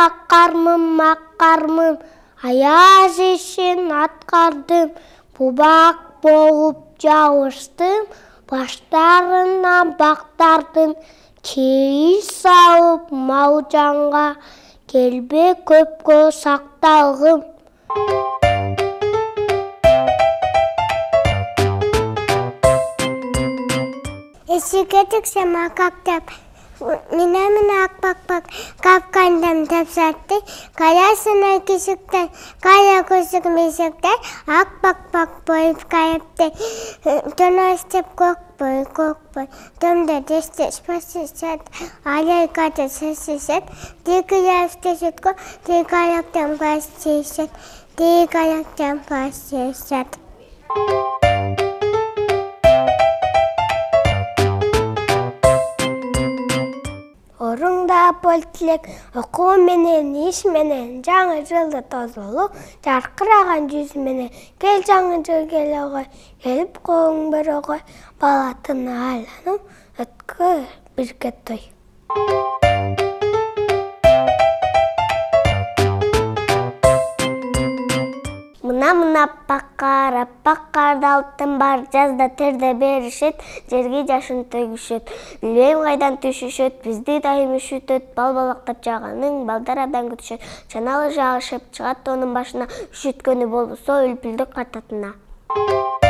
аққармын, аяз ишин аткардым, бубак болуп жабыштым, баштарынан бактардым, кейиш салып мал жанга, келбе көпкө сакталгым. Эшикке тиксем акактап, мина акпакпак капкандам тапсатты, каясына кишиктен, кая көсік мешектен, акпакпак болып кайыпты, тоностеп көкбой, томда дестес пасысат, алайкаты сасысат, декілявсты сүтко, декаяктан пасысат. Орыңда полтілек, оқу менен, иш менен, жаңы жылды тозылу, жарқыраған жүз менен, кел жаңы жыл кел оғай, келіп қоң бір оғай, балатыны айланым, өткі бірге той. Мына паққарда алтын бар, жазда терде берішет, жерге жашын төгішет. Білбейм қайдан түшішет, бізді дайым үшітет, бал-балақтап жағаның, балдарадан күтішет. Жаналы жағышып, шығат оның башына, үшіткені болу, сол үлпілді қартатына.